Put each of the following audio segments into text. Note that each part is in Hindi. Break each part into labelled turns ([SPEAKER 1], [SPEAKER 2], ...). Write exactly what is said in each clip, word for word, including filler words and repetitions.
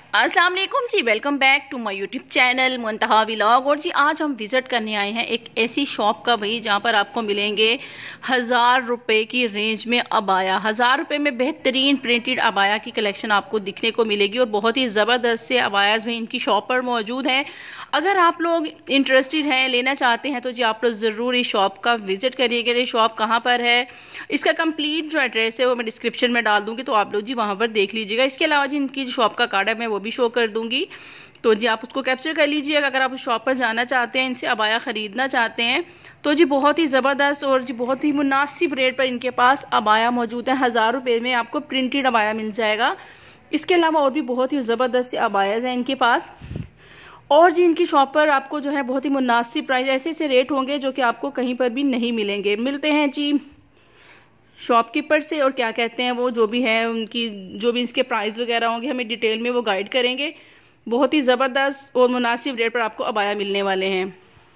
[SPEAKER 1] अस्सलाम वालेकुम जी, welcome back to my YouTube channel Muntaha vlog. और जी आज हम विज़िट करने आए हैं एक ऐसी शॉप का भाई जहां पर आपको मिलेंगे हज़ार रुपए की रेंज में अबाया। हज़ार रुपए में बेहतरीन प्रिंटेड अबाया की कलेक्शन आपको दिखने को मिलेगी और बहुत ही ज़बरदस्त से अबायाज भी इनकी शॉप पर मौजूद हैं। अगर आप लोग इंटरेस्टेड हैं, लेना चाहते हैं, तो जी आप लोग ज़रूर इस शॉप का विज़िट करिएगा। ये शॉप कहाँ पर है, इसका कंप्लीट जो एड्रेस है वो मैं डिस्क्रिप्शन में डाल दूँगी, तो आप लोग जी वहाँ पर देख लीजिएगा। इसके अलावा जी इनकी जो शॉप का कार्ड है मैं वो भी शो कर दूंगी, तो जी आप उसको कैप्चर कर लीजिएगा। अगर आप उस शॉप पर जाना चाहते हैं, इनसे अबाया ख़रीदना चाहते हैं, तो जी बहुत ही ज़बरदस्त और जी बहुत ही मुनासिब रेट पर इनके पास अबाया मौजूद है। हज़ार रुपये में आपको प्रिंटेड अबाया मिल जाएगा। इसके अलावा और भी बहुत ही ज़बरदस्त से अबायाज हैं इनके पास। और जी इनकी शॉप पर आपको जो है बहुत ही मुनासिब प्राइस, ऐसे ऐसे रेट होंगे जो कि आपको कहीं पर भी नहीं मिलेंगे। मिलते हैं जी शॉपकीपर से, और क्या कहते हैं वो जो भी है उनकी जो भी इसके प्राइस वगैरह होंगे हमें डिटेल में वो गाइड करेंगे। बहुत ही ज़बरदस्त और मुनासिब रेट पर आपको अबाया मिलने वाले हैं।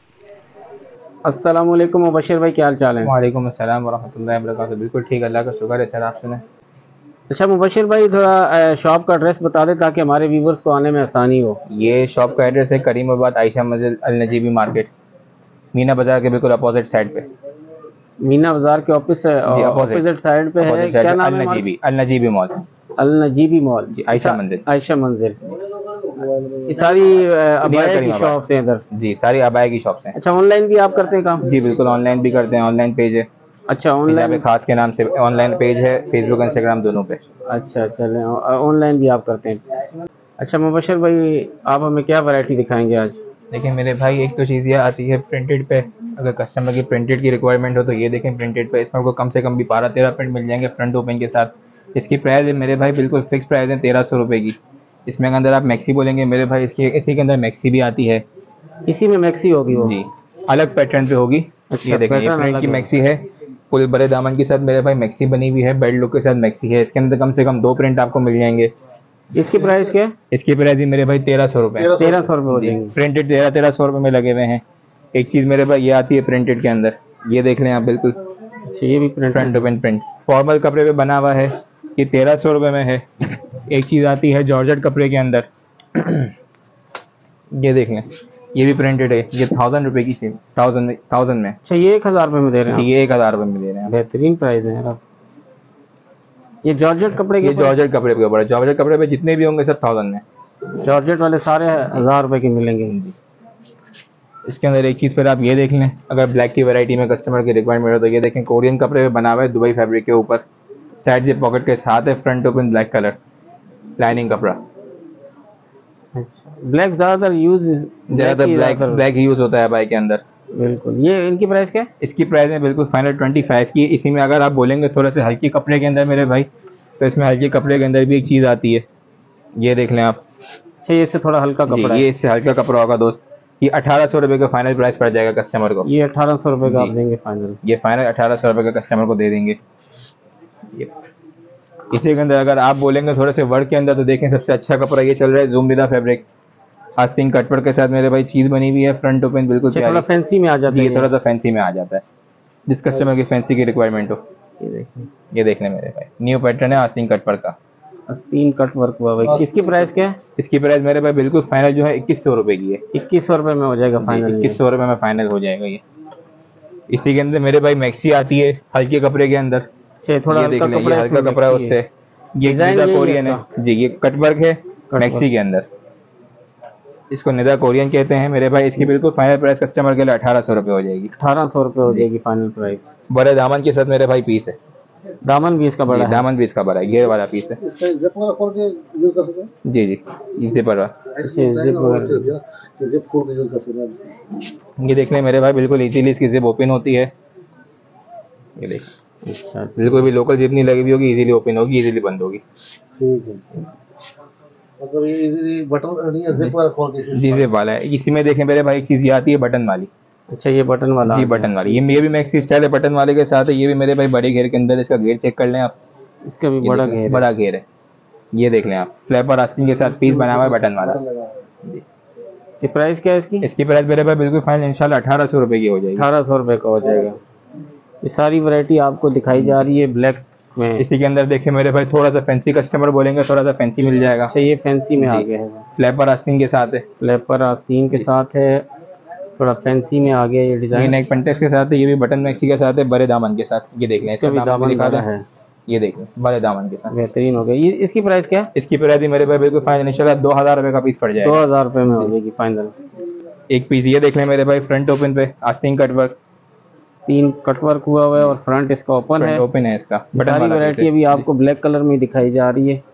[SPEAKER 2] अस्सलाम वालेकुम मुबशिर भाई, क्या हाल चाल है?
[SPEAKER 3] वालेकुम अस्सलाम वरहमतुल्लाहि वबरकातुहू। बिल्कुल ठीक, अल्लाह का शुक्र है सर, आप सुने।
[SPEAKER 2] अच्छा मुबशिर भाई, थोड़ा शॉप का एड्रेस बता दें ताकि हमारे व्यूवर्स को आने में आसानी हो।
[SPEAKER 3] ये शॉप का एड्रेस है करीमाबाद आयशा मंजिल अल नजीबी मार्केट, मीना बाज़ार के बिल्कुल अपोजिट साइड पे।
[SPEAKER 2] मीना बाजार के ऑफिस अपोजिट साइड पे है। क्या नाम है?
[SPEAKER 3] अल नजीबी अल नजीबी मॉल।
[SPEAKER 2] अल नजीबी मॉल
[SPEAKER 3] जी, आयशा मंजिल।
[SPEAKER 2] आयशा मंजिल। ये सारी अबाया की शॉप्स हैं इधर?
[SPEAKER 3] जी, सारी अबाया की शॉप्स हैं।
[SPEAKER 2] अच्छा, ऑनलाइन भी आप करते हैं काम?
[SPEAKER 3] जी बिल्कुल, ऑनलाइन भी करते हैं। ऑनलाइन पेज है।
[SPEAKER 2] अच्छा, ऑनलाइन
[SPEAKER 3] खास के नाम से ऑनलाइन पेज है, फेसबुक इंस्टाग्राम दोनों पे।
[SPEAKER 2] अच्छा चलें, ऑनलाइन भी आप करते हैं। अच्छा मुबशिर भाई, आप हमें क्या वैरायटी दिखाएंगे आज?
[SPEAKER 3] देखिए मेरे भाई, एक तो चीज़ ये आती है प्रिंटेड पे। अगर कस्टमर की प्रिंटेड की रिक्वायरमेंट हो तो ये देखें प्रिंटेड पे। इसमें आपको कम से कम भी बारह तेरह प्रिंट मिल जाएंगे फ्रंट ओपन के साथ। इसकी प्राइस है मेरे भाई बिल्कुल फिक्स प्राइस है तेरह सौ रुपये की। इसमें अंदर आप मैक्सी बोलेंगे मेरे भाई, इसकी इसी के अंदर मैक्सी भी आती है।
[SPEAKER 2] इसी में मैक्सी होगी वो? जी,
[SPEAKER 3] अलग पैटर्न पे होगी।
[SPEAKER 2] अच्छा,
[SPEAKER 3] ये देखें, ये प्रिंट की मैक्सी है, फुल बड़े दामन के साथ मेरे भाई मैक्सी बनी हुई है, बेल्ट लुक के साथ मैक्सी है। इसके अंदर कम से कम दो प्रिंट आपको मिल जाएंगे।
[SPEAKER 2] इसकी प्राइस क्या है?
[SPEAKER 3] इसकी प्राइस ही मेरे भाई तेरह सौ रुपये।
[SPEAKER 2] तेरह सौ रुपये हो जाएंगे।
[SPEAKER 3] प्रिंटेड तेरह तेरह सौ रुपये में लगे हुए हैं। एक चीज़ मेरे भाई ये आती है प्रिंटेड के अंदर, ये देख लें आप बिल्कुल।
[SPEAKER 2] अच्छा, ये भी
[SPEAKER 3] फ्रंट ओपन प्रिंट फॉर्मल कपड़े पे बना हुआ है, ये तेरह सौ रुपये में है। एक चीज़ आती है जॉर्जेट कपड़े के अंदर, ये देख लें, ये भी प्रिंटेड है। ये थाउजेंड रुपये की सेल, थाउजेंड थाउजेंड में।
[SPEAKER 2] अच्छा, ये एक हज़ार रुपये में दे रहे हैं?
[SPEAKER 3] जी, ये एक हज़ार रुपये में दे रहे हैं।
[SPEAKER 2] बेहतरीन प्राइस है यार। ये जॉर्जेट कपड़े के?
[SPEAKER 3] ये जॉर्जेट कपड़े के ऊपर है। जॉर्जेट कपड़े पे जितने भी होंगे सब थाउजेंड में।
[SPEAKER 2] जॉर्जेट वाले सारे हज़ार रुपये के मिलेंगे जी।
[SPEAKER 3] इसके अंदर एक चीज़ पर आप ये देख लें, अगर ब्लैक की वैरायटी में कस्टमर की रिक्वायरमेंट हो तो ये देखें, कोरियन कपड़े पे बना हुआ है, दुबई फैब्रिक के ऊपर, साइड से पॉकेट के साथ है, front open black colour lining कपड़ा।
[SPEAKER 2] अच्छा, ब्लैक ज़्यादातर यूज
[SPEAKER 3] ज़्यादातर ब्लैक ब्लैक यूज़ होता है बाइक के अंदर।
[SPEAKER 2] बिल्कुल। ये इनकी प्राइस क्या है?
[SPEAKER 3] इसकी प्राइस है बिल्कुल फाइनल ट्वेंटी फाइव की। इसी में अगर आप बोलेंगे थोड़ा से हल्की कपड़े के अंदर मेरे भाई, तो इसमें हल्के कपड़े के अंदर भी एक चीज़ आती है, ये देख लें आप।
[SPEAKER 2] अच्छा, ये इससे थोड़ा हल्का कपड़ा है?
[SPEAKER 3] ये इससे हल्का कपड़ा होगा दोस्त। ये अठारह सौ रुपये का फाइनल प्राइस पड़ जाएगा कस्टमर को।
[SPEAKER 2] ये अठारह सौ रुपये का आप देंगे फाइनल?
[SPEAKER 3] ये फाइनल अठारह सौ रुपये का कस्टमर को दे देंगे। ये इसी के अंदर अगर आप बोलेंगे थोड़े से वर्क के अंदर, तो देखें सबसे अच्छा कपड़ा ये चल रहा है, जूम लिदा फैब्रिक, आस्तीन कटवर्क के साथ मेरे भाई चीज़ बनी हुई है, फ्रंट ओपन बिल्कुल
[SPEAKER 2] थोड़ा फैंसी में आ जाता है।
[SPEAKER 3] ये थोड़ा सा फैंसी में आ जाता है, जिस कस्टमर की फैंसी की रिक्वायरमेंट हो।
[SPEAKER 2] ये देखें,
[SPEAKER 3] ये देख लें मेरे भाई, न्यू पैटर्न है आस्तीन कटवर्क का।
[SPEAKER 2] आस्तीन कटवर्क हुआ भाई। इसकी प्राइस क्या है?
[SPEAKER 3] इसकी प्राइस मेरे भाई बिल्कुल फाइनल जो है इक्कीस सौ रुपये की है।
[SPEAKER 2] इक्कीस सौ रुपये में हो जाएगा फाइनल?
[SPEAKER 3] इक्कीस सौ रुपये में फाइनल हो जाएगा ये। इसी के अंदर मेरे भाई मैक्सी आती है हल्के कपड़े के अंदर।
[SPEAKER 2] थोड़ा हल्का कपड़ा,
[SPEAKER 3] हल्का कपड़ा है उससे। ये निदा कोरियन है जी, ये कटवर्क है मैक्सी के अंदर, इसको निदा कोरियन कहते हैं मेरे भाई। इसकी बिल्कुल फाइनल प्राइस कस्टमर के लिए अठारह सौ रुपये हो जाएगी।
[SPEAKER 2] अठारह सौ रुपये हो जाएगी फाइनल प्राइस।
[SPEAKER 3] बड़े दामन के साथ मेरे भाई पीस है।
[SPEAKER 2] दामन भी इसका बड़ा है? दामन
[SPEAKER 3] भी इसका बड़ा है, ये वाला पीस है। जी जी, इसे पर ये देख लें मेरे भाई, बिल्कुल इजीली इसकी जिप ओपन होती है। ये देख,
[SPEAKER 2] अच्छा,
[SPEAKER 3] बिल्कुल भी लोकल जिप नहीं लगी हुई होगी, इजीली ओपन होगी, इजीली बंद होगी।
[SPEAKER 2] ठीक है,
[SPEAKER 4] मतलब ये इजीली बटन नहीं है, जिप वाला खोल के।
[SPEAKER 3] जी, जिप वाला है। इसी में देखें मेरे भाई एक चीज़ ये आती है बटन वाली।
[SPEAKER 2] अच्छा, ये बटन वाला?
[SPEAKER 3] जी, बटन वाली। ये ये भी मैक्सी स्टाइल है, बटन वाले के साथ है। ये भी मेरे भाई बड़े घेर के अंदर, इसका घेर चेक कर लें आप,
[SPEAKER 2] इसका भी बड़ा घेर
[SPEAKER 3] बड़ा घेर है। ये देख लें आप, फ्लैपर आस्तीन के साथ पीस बना हुआ है बटन वाला।
[SPEAKER 2] ये प्राइस क्या है इसकी?
[SPEAKER 3] इसकी प्राइस मेरे भाई बिल्कुल फाइनल इंशाल्लाह अठारह सौ रुपये की हो जाएगी।
[SPEAKER 2] अठारह सौ रुपये का हो जाएगा। ये सारी वैरायटी आपको दिखाई जा रही है ब्लैक में।
[SPEAKER 3] इसी के अंदर देखिए मेरे भाई थोड़ा सा फैंसी कस्टमर बोलेंगे, थोड़ा सा फैंसी मिल जाएगा।
[SPEAKER 2] अच्छा ये फैंसी में
[SPEAKER 3] जी।
[SPEAKER 2] आ गया है,
[SPEAKER 3] फ्लैपर आस्तीन के साथ है,
[SPEAKER 2] फ्लैपर आस्तीन के साथ है, थोड़ा फैंसी में आ गया ये
[SPEAKER 3] ये
[SPEAKER 2] डिजाइन।
[SPEAKER 3] नेक पेंटेक्स के साथ है, ये भी बटन मैक्सी के साथ है, बड़े दामन के साथ। ये देख लें,
[SPEAKER 2] इसका
[SPEAKER 3] इसका
[SPEAKER 2] भी
[SPEAKER 3] दामन
[SPEAKER 2] दामन
[SPEAKER 3] दिखा
[SPEAKER 2] बड़ा
[SPEAKER 3] दें,
[SPEAKER 2] है,
[SPEAKER 3] ये देख लें बड़े दामन के साथ।
[SPEAKER 2] बेहतरीन हो गया। ये इसकी प्राइस क्या है?
[SPEAKER 3] इसकी प्राइस ही मेरे भाई बिल्कुल फाइनल इंशाल्लाह दो हज़ार रुपये का पीस पड़
[SPEAKER 2] दो
[SPEAKER 3] जाएगा।
[SPEAKER 2] हजार रुपये में हो जाएगी फाइनल।
[SPEAKER 3] एक पीस ये देख लें मेरे भाई, फ्रंट ओपन पे आस्तीन कट वर्क,
[SPEAKER 2] तीन कटवर्क हुआ हुआ है और फ्रंट इसका ओपन है।
[SPEAKER 3] फ्रंट ओपन है इसका। बटन
[SPEAKER 2] सारी
[SPEAKER 3] वाला
[SPEAKER 2] वैरायटी
[SPEAKER 3] पीस है।
[SPEAKER 2] अभी आपको ब्लैक कलर में दिखाई जा रही है।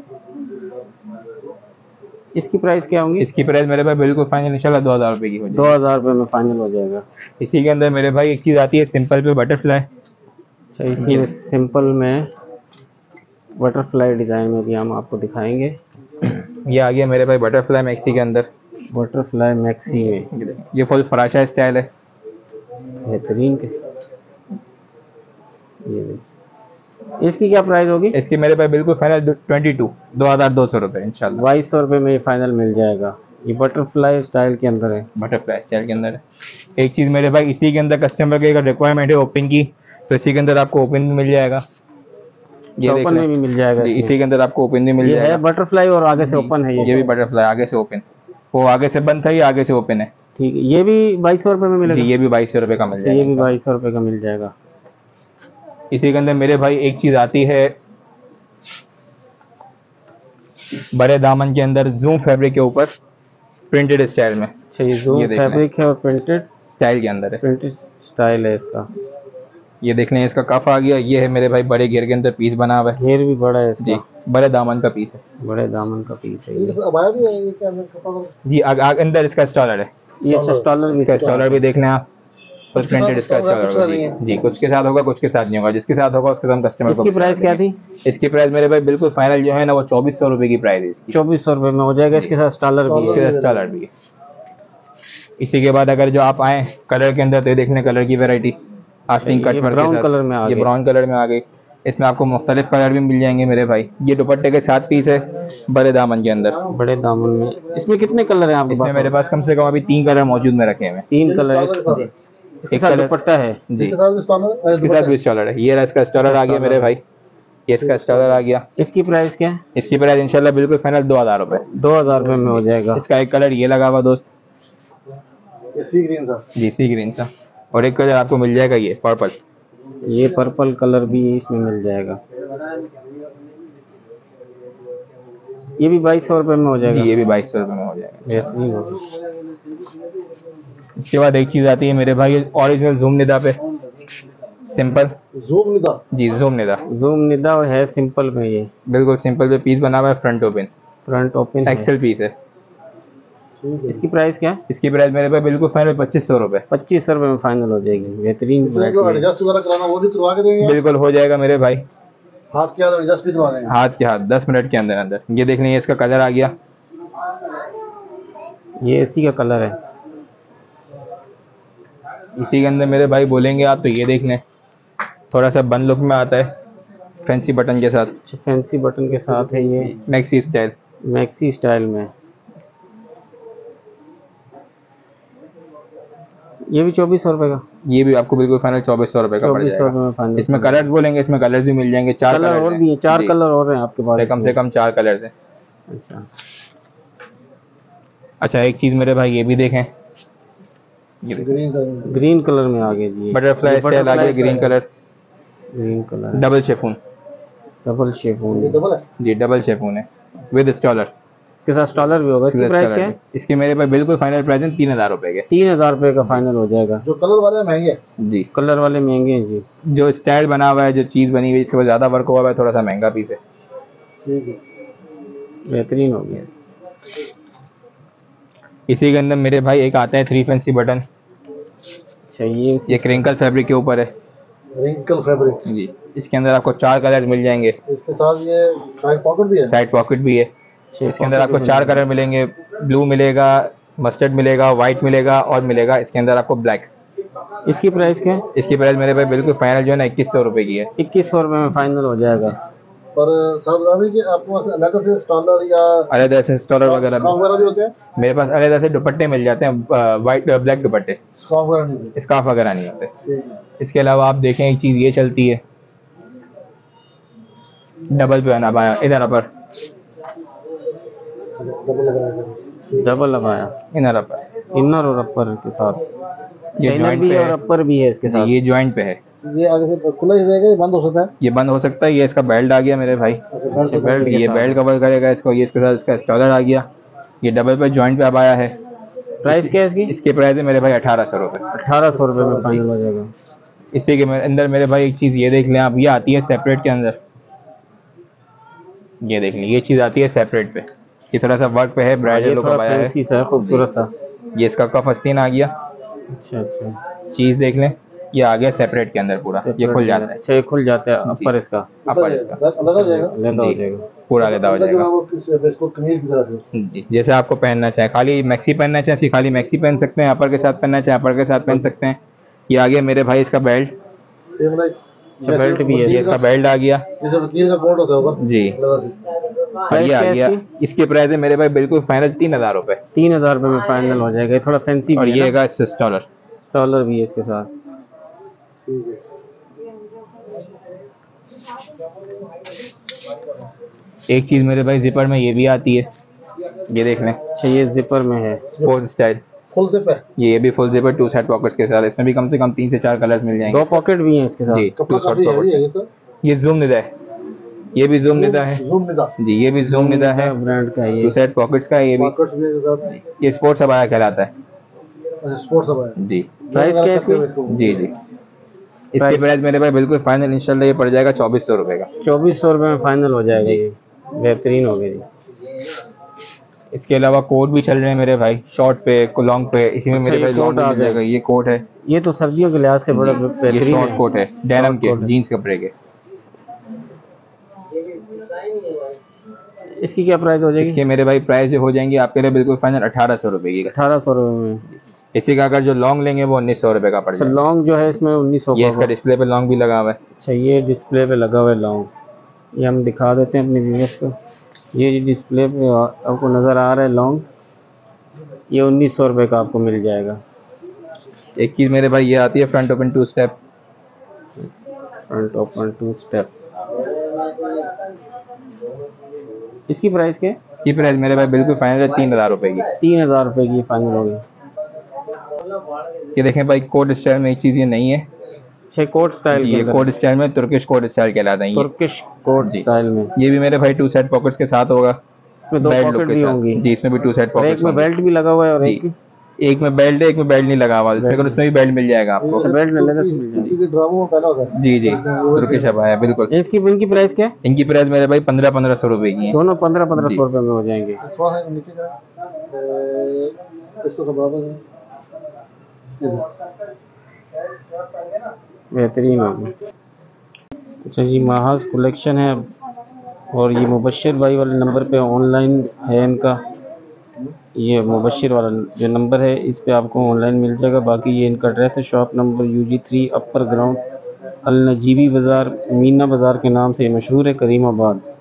[SPEAKER 2] इसकी प्राइस क्या होगी?
[SPEAKER 3] इसकी प्राइस मेरे भाई बिल्कुल फाइनल इंशाल्लाह दो हज़ार रुपये की हो
[SPEAKER 2] दो
[SPEAKER 3] जाएगी।
[SPEAKER 2] हजार रुपये में फाइनल हो जाएगा।
[SPEAKER 3] इसी के अंदर मेरे भाई एक चीज़ आती है सिंपल पे बटरफ्लाई।
[SPEAKER 2] अच्छा इसी में सिंपल में बटरफ्लाई डिजाइन में भी हम आपको दिखाएंगे।
[SPEAKER 3] ये आ गया मेरे भाई बटरफ्लाई मैक्सी के अंदर,
[SPEAKER 2] बटरफ्लाई मैक्सी में
[SPEAKER 3] ये फुल फराशा स्टाइल है।
[SPEAKER 2] बेहतरीन किस ये देखिए। इसकी क्या प्राइस होगी?
[SPEAKER 3] इसकी मेरे भाई बिल्कुल फाइनल ट्वेंटी टू दो हज़ार दो सौ रुपये इंशाल्लाह।
[SPEAKER 2] बाईस सौ रुपये में ये फाइनल मिल जाएगा। ये बटरफ्लाई स्टाइल के अंदर है।
[SPEAKER 3] बटरफ्लाई स्टाइल के अंदर है। एक चीज़ मेरे भाई इसी के अंदर कस्टमर की अगर रिक्वायरमेंट है ओपन की, तो इसी के अंदर आपको ओपन भी मिल जाएगा। ये देख
[SPEAKER 2] ओपन
[SPEAKER 3] लें,
[SPEAKER 2] में भी मिल जाएगा।
[SPEAKER 3] जी,
[SPEAKER 2] इसमें।
[SPEAKER 3] इसी के अंदर आपको ओपन भी मिल
[SPEAKER 2] ये
[SPEAKER 3] जाएगा।
[SPEAKER 2] है बटरफ्लाई और आगे से
[SPEAKER 3] जी,
[SPEAKER 2] ओपन है ये।
[SPEAKER 3] ये भी बटरफ्लाई आगे से ओपन, वो आगे से बंद था, ये आगे से ओपन है।
[SPEAKER 2] ठीक है, ये भी बाईस सौ रुपये में मिलेगा।
[SPEAKER 3] जी, ये भी बाईस सौ रुपये का मिल
[SPEAKER 2] अच्छा, ये भी
[SPEAKER 3] जाएगा।
[SPEAKER 2] बाईस सौ रुपये का मिल जाएगा।
[SPEAKER 3] इसी के अंदर मेरे भाई एक चीज़ आती है बड़े दामन के अंदर, जूम फैब्रिक के ऊपर प्रिंटेड स्टाइल में।
[SPEAKER 2] अच्छा ये जूम
[SPEAKER 3] ये देख लें।
[SPEAKER 2] फैब्रिक है और प्रिंटेड
[SPEAKER 3] स्टाइल के अंदर है।
[SPEAKER 2] प्रिंटेड स्टाइल है इसका।
[SPEAKER 3] ये देख लें, इसका कफ आ गया। ये है मेरे भाई बड़े घेर के अंदर पीस बना हुआ है।
[SPEAKER 2] घेर भी बड़ा है इसका।
[SPEAKER 3] जी, बड़े दामन का पीस है।
[SPEAKER 2] बड़े दामन का पीस है ये।
[SPEAKER 4] अबाया भी है ये क्या अंदर कपड़ा वर्क?
[SPEAKER 3] जी, आग, आग, अंदर इसका स्टॉलर है।
[SPEAKER 2] ये अच्छा स्टॉलर भी
[SPEAKER 3] इसका
[SPEAKER 2] इसका।
[SPEAKER 3] स्टॉलर भी देख लें आप, फुल प्रिंटेड इसका
[SPEAKER 4] कुछ के साथ
[SPEAKER 3] स्टॉलर
[SPEAKER 4] होगा,
[SPEAKER 3] होगा।
[SPEAKER 4] कुछ
[SPEAKER 3] जी,
[SPEAKER 4] नहीं है।
[SPEAKER 3] जी, कुछ के साथ होगा, कुछ के साथ नहीं होगा। जिसके साथ होगा उसके हम कस्टमर को
[SPEAKER 2] इसकी प्राइस क्या थी?
[SPEAKER 3] इसकी प्राइस मेरे भाई बिल्कुल फाइनल जो है ना वो चौबीस सौ रुपये की प्राइस है इसकी।
[SPEAKER 2] चौबीस सौ रुपये में हो जाएगा। इसके साथ स्टॉलर भी
[SPEAKER 3] इसके
[SPEAKER 2] है।
[SPEAKER 3] साथ स्टॉलर भी है। इसी के बाद अगर जो आप आए कलर के अंदर, तो ये देख लें कलर की वैरायटी आस्तीन
[SPEAKER 2] ये
[SPEAKER 3] कट वर्क के
[SPEAKER 2] ब्राउन
[SPEAKER 3] साथ।
[SPEAKER 2] कलर में आ
[SPEAKER 3] ये
[SPEAKER 2] गई।
[SPEAKER 3] ब्राउन कलर में आ गई। इसमें आपको मुख्तलिफ कलर भी मिल जाएंगे मेरे भाई। ये दुपट्टे के साथ पीस है बड़े दामन के अंदर।
[SPEAKER 2] बड़े दामन में इसमें कितने कलर हैं आपके
[SPEAKER 3] इसमें
[SPEAKER 2] पास?
[SPEAKER 3] मेरे पास कम से कम अभी तीन कलर मौजूद में रखे हुए हैं।
[SPEAKER 2] तीन कलर है।
[SPEAKER 4] स्टॉलर
[SPEAKER 2] इसके
[SPEAKER 3] एक
[SPEAKER 2] साथ
[SPEAKER 3] कलर
[SPEAKER 2] दुपट्टा है।
[SPEAKER 3] जी,
[SPEAKER 4] इसके साथ भी स्टॉलर
[SPEAKER 3] इसके साथ भी स्टॉलर है। ये रहा इसका स्टॉलर आ गया मेरे भाई, ये इसका स्टॉलर आ गया।
[SPEAKER 2] इसकी प्राइस क्या है?
[SPEAKER 3] इसकी प्राइस इंशाल्लाह बिल्कुल फाइनल दो हज़ार रुपये।
[SPEAKER 2] दो हजार रुपये में हो जाएगा।
[SPEAKER 3] इसका एक कलर ये लगा हुआ दोस्त,
[SPEAKER 4] ये सी ग्रीन था।
[SPEAKER 3] जी सी ग्रीन सा, और एक कलर आपको मिल जाएगा ये पर्पल।
[SPEAKER 2] ये पर्पल कलर भी इसमें मिल जाएगा। ये भी बाईस सौ रुपये में हो
[SPEAKER 3] जी,
[SPEAKER 2] जाएगा।
[SPEAKER 3] ये भी बाईस सौ रुपये में हो जाएगा।
[SPEAKER 2] बेहतरीन होगा।
[SPEAKER 3] इसके बाद एक चीज़ आती है मेरे भाई ओरिजिनल जूम निदा पे, सिंपल।
[SPEAKER 4] जूम निदा।
[SPEAKER 3] जी, जूम निदा,
[SPEAKER 2] जूम निदा और है सिंपल में। ये
[SPEAKER 3] बिल्कुल सिंपल पे पीस बना हुआ है, फ्रंट ओपन
[SPEAKER 2] फ्रंट ओपन है।
[SPEAKER 3] एक्सेल पीस है।
[SPEAKER 4] ठीक है।
[SPEAKER 2] इसकी प्राइस क्या है?
[SPEAKER 3] इसकी प्राइस मेरे भाई बिल्कुल फाइनल पच्चीस सौ रुपये।
[SPEAKER 2] पच्चीस सौ रुपये में फाइनल हो जाएगी। बेहतरीन
[SPEAKER 4] इसमें जो
[SPEAKER 2] variety है।
[SPEAKER 4] एडजस्ट वगैरह कराना वो भी करवा के देंगे?
[SPEAKER 3] बिल्कुल हो जाएगा मेरे भाई,
[SPEAKER 4] हाथ के हाथ एडजस्ट भी करवा देंगे।
[SPEAKER 3] हाथ के हाथ दस मिनट के अंदर अंदर। ये देख लें, इसका कलर आ गया।
[SPEAKER 2] ये इसी का कलर है।
[SPEAKER 3] इसी के अंदर मेरे भाई बोलेंगे आप तो ये देख लें, थोड़ा सा बन लुक में आता है, फैंसी बटन के साथ,
[SPEAKER 2] अच्छा फैंसी बटन के साथ है। ये
[SPEAKER 3] मैक्सी स्टाइल।
[SPEAKER 2] मैक्सी स्टाइल में। ये भी चौबीस सौ रुपये का।
[SPEAKER 3] ये भी आपको बिल्कुल फाइनल चौबीस सौ रुपये का पड़
[SPEAKER 2] चौबीस सौ रुपये
[SPEAKER 3] जाएगा।
[SPEAKER 2] में फाइनल।
[SPEAKER 3] इसमें कलर्स बोलेंगे, इसमें कलर्स भी मिल जाएंगे। चार
[SPEAKER 2] कलर और भी है। चार कलर और हैं आपके पास।
[SPEAKER 3] कम से कम चार कलर्स हैं।
[SPEAKER 2] अच्छा
[SPEAKER 3] अच्छा, एक चीज़ मेरे भाई ये भी देखें, ये देखें,
[SPEAKER 4] ग्रीन कलर।
[SPEAKER 2] ग्रीन कलर में आ गया जी।
[SPEAKER 3] बटरफ्लाई स्टाइल आ गया, green colour,
[SPEAKER 2] green colour
[SPEAKER 3] double chiffon.
[SPEAKER 2] Double chiffon.
[SPEAKER 4] ये डबल है।
[SPEAKER 3] जी, डबल शेफून है विद स्टॉलर।
[SPEAKER 2] इसके साथ स्टॉलर भी होगा। इसकी प्राइस क्या है?
[SPEAKER 3] इसकी मेरे पास बिल्कुल फाइनल प्राइस है तीन हज़ार रुपये के।
[SPEAKER 2] तीन हजार रुपये का फाइनल हो जाएगा।
[SPEAKER 4] जो कलर वाले हैं महंगे हैं।
[SPEAKER 3] जी,
[SPEAKER 2] कलर वाले महंगे हैं जी।
[SPEAKER 3] जो स्टाइल बना हुआ है, जो चीज़ बनी हुई है, इसके बाद ज़्यादा वर्क हुआ है, थोड़ा सा महंगा पीस है।
[SPEAKER 4] ठीक है।
[SPEAKER 2] बेहतरीन हो गया।
[SPEAKER 3] इसी के अंदर मेरे भाई एक आता है थ्री फैंसी बटन।
[SPEAKER 2] अच्छा ये
[SPEAKER 3] ये क्रिंकल फैब्रिक के ऊपर है।
[SPEAKER 4] Wrinkle fabric.
[SPEAKER 3] जी, इसके अंदर आपको चार कलर मिल जाएंगे।
[SPEAKER 4] इसके साथ ये साइड पॉकेट भी है।
[SPEAKER 3] साइड पॉकेट भी है। इसके अंदर आपको चार कलर मिलेंगे, ब्लू मिलेगा, मस्टर्ड मिलेगा, वाइट मिलेगा, और मिलेगा इसके अंदर आपको ब्लैक।
[SPEAKER 2] इसकी प्राइस क्या है?
[SPEAKER 3] इसकी प्राइस मेरे भाई बिल्कुल फाइनल जो है ना इक्कीस सौ रुपये की है।
[SPEAKER 2] इक्कीस सौ रुपये में फाइनल हो जाएगा।
[SPEAKER 4] पर साहब बता दें कि आपके पास अलग से स्टॉलर या
[SPEAKER 3] अलग ऐसे स्टॉलर वगैरह
[SPEAKER 4] स्कार्फ
[SPEAKER 3] भी
[SPEAKER 4] वगैरह भी होते हैं?
[SPEAKER 3] मेरे पास अलग ऐसे दुपट्टे मिल जाते हैं, वाइट ब्लैक दुपट्टे,
[SPEAKER 4] स्कार्फ वगैरह नहीं होते?
[SPEAKER 3] स्कार्फ वगैरह नहीं होते।
[SPEAKER 4] ठीक है।
[SPEAKER 3] इसके अलावा आप देखें एक चीज़ ये चलती है, डबल पे ना पाया इधर पर
[SPEAKER 4] डबल लगाया
[SPEAKER 2] डबल लगाया,
[SPEAKER 3] इनर पर
[SPEAKER 2] इनर और अपर के साथ।
[SPEAKER 3] ये
[SPEAKER 2] इनर
[SPEAKER 3] जॉइंट
[SPEAKER 2] भी
[SPEAKER 3] पे
[SPEAKER 2] है और
[SPEAKER 3] है,
[SPEAKER 2] अपर भी है इसके साथ।
[SPEAKER 3] ये जॉइंट पे है।
[SPEAKER 4] ये आगे से खुला ही रहेगा, ये बंद हो सकता है।
[SPEAKER 3] ये बंद हो सकता है। ये इसका बेल्ट आ गया मेरे भाई,
[SPEAKER 4] अच्छा
[SPEAKER 2] बेल्ट के
[SPEAKER 3] ये
[SPEAKER 2] साथ।
[SPEAKER 3] बेल्ट कवर करेगा इसको। ये इसके साथ इसका स्टॉलर आ गया। ये डबल पे जॉइंट पे अब आया है।
[SPEAKER 2] प्राइस क्या है इसकी?
[SPEAKER 3] इसके प्राइस है मेरे भाई अठारह सौ रुपये।
[SPEAKER 2] अठारह सौ रुपये में फाइनल हो जाएगा।
[SPEAKER 3] इसी के मेरे- अंदर मेरे भाई एक चीज़ ये देख लें आप, ये आती है सेपरेट के अंदर। ये देख लें, ये चीज़ आती है सेपरेट पे। ये थोड़ा सा वर्क पे है,
[SPEAKER 2] ये
[SPEAKER 3] ब्राइडल लुक
[SPEAKER 2] थोड़ा
[SPEAKER 3] आया है।
[SPEAKER 2] फैंसी सा है, खूबसूरत सा।
[SPEAKER 3] ये इसका कफ आस्तीन आ गया।
[SPEAKER 2] अच्छा अच्छा,
[SPEAKER 3] चीज़ देख लें, ये आ गया सेपरेट के अंदर पूरा। ये खुल जाता है।
[SPEAKER 2] अच्छा, ये खुल जाता है अपर इसका,
[SPEAKER 3] अपर इसका
[SPEAKER 4] अलग हो जाएगा।
[SPEAKER 2] अलग हो
[SPEAKER 3] जी।
[SPEAKER 2] जाएगा।
[SPEAKER 3] पूरा अलग हो जाएगा।
[SPEAKER 4] वो किस इसको कमीज की तरह से।
[SPEAKER 3] जी, जैसे आपको पहनना चाहे, खाली मैक्सी पहनना चाहे सिर्फ खाली मैक्सी पहन सकते हैं, अपर के साथ पहनना चाहे अपर के साथ पहन सकते हैं। ये आ गया मेरे भाई इसका बेल्ट।
[SPEAKER 4] सेम लाइक
[SPEAKER 2] अच्छा, बेल्ट भी है।
[SPEAKER 3] ये इसका बेल्ट आ गया
[SPEAKER 4] जैसे वकील का कोट होता है ऊपर।
[SPEAKER 3] जी।
[SPEAKER 4] अलग से।
[SPEAKER 3] और ये आ
[SPEAKER 2] क्या
[SPEAKER 3] गया,
[SPEAKER 2] इसकी?
[SPEAKER 3] इसके प्राइस है मेरे भाई बिल्कुल फाइनल तीन हजार रुपये।
[SPEAKER 2] तीन हजार रुपये में फाइनल हो जाएगा। ये थोड़ा फैंसी
[SPEAKER 3] और
[SPEAKER 2] भी
[SPEAKER 3] ये
[SPEAKER 2] है ना?
[SPEAKER 3] का स्टॉलर।
[SPEAKER 2] स्टॉलर भी है इसके साथ।
[SPEAKER 4] ठीक है।
[SPEAKER 3] एक चीज़ मेरे भाई जिपर में ये भी आती है, ये देख लें,
[SPEAKER 2] अच्छा, ये जिपर में है।
[SPEAKER 3] Sports style.
[SPEAKER 4] फुल से पे
[SPEAKER 3] ये भी full zipper two side pockets के साथ। इसमें भी कम से कम तीन से चार कलर्स मिल जाएंगे।
[SPEAKER 2] दो पॉकेट भी हैं इसके साथ।
[SPEAKER 3] जी,
[SPEAKER 4] कपड़ा
[SPEAKER 3] टू साइड
[SPEAKER 4] काफी हैवी है ये
[SPEAKER 3] पॉकेट्स।
[SPEAKER 4] तो।
[SPEAKER 3] ये जूम निदा है, ये भी जूम निदा है
[SPEAKER 4] जूम निदा।
[SPEAKER 3] जी। ये भी जूम निदा है,
[SPEAKER 2] ब्रांड का है ये।
[SPEAKER 3] टू साइड पॉकेट्स का है ये भी।
[SPEAKER 4] पॉकेट्स भी है साहब।
[SPEAKER 3] ये स्पोर्ट्स अबाया कहलाता है
[SPEAKER 4] अच्छा स्पोर्ट्स सब है।
[SPEAKER 3] जी।
[SPEAKER 2] प्राइस क्या है इसकी?
[SPEAKER 3] जी जी। इसके प्राइस मेरे भाई बिल्कुल फाइनल इंशाल्लाह ये पड़ जाएगा चौबीस सौ रुपये का।
[SPEAKER 2] चौबीस सौ रुपये में फाइनल हो जाएगा। ये बेहतरीन हो गया जी।
[SPEAKER 3] इसके अलावा कोट भी चल रहे हैं मेरे भाई, शॉर्ट पे लॉन्ग पे। इसी में
[SPEAKER 2] अच्छा,
[SPEAKER 3] मेरे
[SPEAKER 2] ये
[SPEAKER 3] भाई
[SPEAKER 2] कोट
[SPEAKER 3] लॉन्ग
[SPEAKER 2] आ
[SPEAKER 3] मिल
[SPEAKER 2] गया।
[SPEAKER 3] जाएगा। ये कोट है,
[SPEAKER 2] ये तो सर्दियों के लिहाज से बड़ा
[SPEAKER 3] जी, ये
[SPEAKER 2] बेहतरीन
[SPEAKER 3] शॉर्ट
[SPEAKER 2] है।
[SPEAKER 3] कोट है, डेनिम के,
[SPEAKER 2] कोट है।
[SPEAKER 3] जीन्स कपड़े के।
[SPEAKER 2] इसकी क्या प्राइस हो जाएगी?
[SPEAKER 3] इसके मेरे भाई प्राइस हो जाएंगे आपके लिए बिल्कुल फाइनल अठारह सौ रुपये की।
[SPEAKER 2] अठारह सौ रुपये में।
[SPEAKER 3] इसी का अगर जो लॉन्ग लेंगे वो उन्नीस सौ रुपये का पड़
[SPEAKER 2] अच्छा,
[SPEAKER 3] जाएगा।
[SPEAKER 2] लॉन्ग जो है इसमें उन्नीस सौ
[SPEAKER 3] ये
[SPEAKER 2] का
[SPEAKER 3] इसका
[SPEAKER 2] होगा।
[SPEAKER 3] डिस्प्ले पे लॉन्ग भी लगा हुआ है।
[SPEAKER 2] अच्छा, ये डिस्प्ले पे लगा हुआ है लॉन्ग। ये हम दिखा देते हैं अपने व्यूअर्स को। ये डिस्प्ले पे आपको नज़र आ रहा है लॉन्ग। ये उन्नीस सौ रुपये का आपको मिल जाएगा।
[SPEAKER 3] एक चीज़ मेरे भाई ये आती है front open two step.
[SPEAKER 2] Front open two step. इसकी प्राइस क्या है?
[SPEAKER 3] इसकी प्राइस मेरे भाई बिल्कुल फाइनल है तीन हज़ार रुपये की।
[SPEAKER 2] तीन हज़ार रुपये की फाइनल होगी।
[SPEAKER 3] ये देखें भाई, कोट स्टाइल में एक चीज़ ये नहीं है।
[SPEAKER 2] छः कोट स्टाइल
[SPEAKER 3] जी,
[SPEAKER 2] के
[SPEAKER 3] ये
[SPEAKER 2] अंदर।
[SPEAKER 3] कोट स्टाइल में तुर्किश कोट स्टाइल कहलाता है ये।
[SPEAKER 2] तुर्किश कोट
[SPEAKER 3] जी।
[SPEAKER 2] स्टाइल में।
[SPEAKER 3] ये भी मेरे भाई टू साइड पॉकेट्स के साथ होगा।
[SPEAKER 2] इसमें दो
[SPEAKER 3] बेल्ट
[SPEAKER 2] पॉकेट
[SPEAKER 3] लुक के
[SPEAKER 2] भी
[SPEAKER 3] साथ।
[SPEAKER 2] होंगी।
[SPEAKER 3] जी, इसमें भी टू साइड
[SPEAKER 2] और एक
[SPEAKER 3] पॉकेट्स
[SPEAKER 2] में बेल्ट भी लगा हुआ है और
[SPEAKER 3] जी।
[SPEAKER 2] एक
[SPEAKER 3] एक में बेल्ट है, एक में बेल्ट नहीं लगा हुआ। इसमें उसमें भी बेल्ट मिल जाएगा आपको।
[SPEAKER 2] अच्छा, बेल्ट में लेदर से मिल जाएगी।
[SPEAKER 4] क्योंकि ड्रामों में पहला होता है।
[SPEAKER 3] जी जी, तुर्किश अबाया बिल्कुल।
[SPEAKER 2] इसकी इनकी प्राइस क्या है?
[SPEAKER 3] इनकी प्राइस मेरे भाई पंद्रह पंद्रह सौ रुपए की है।
[SPEAKER 2] दोनों पंद्रह पंद्रह
[SPEAKER 3] जी।
[SPEAKER 2] सौ रुपये में हो जाएंगे।
[SPEAKER 4] थोड़ा सा नीचे का इसको सब बराबर है।
[SPEAKER 2] बेहतरीन होगी। अच्छा जी, महाज कलेक्शन है और ये मुबश्शिर भाई वाले नंबर पे ऑनलाइन है इनका। ये मुबश्शिर वाला जो नंबर है इस पे आपको ऑनलाइन मिल जाएगा। बाकी ये इनका एड्रेस है, shop number U G three upper ground Al Najibi बाज़ार मीना बाज़ार के नाम से मशहूर है, करीमाबाद।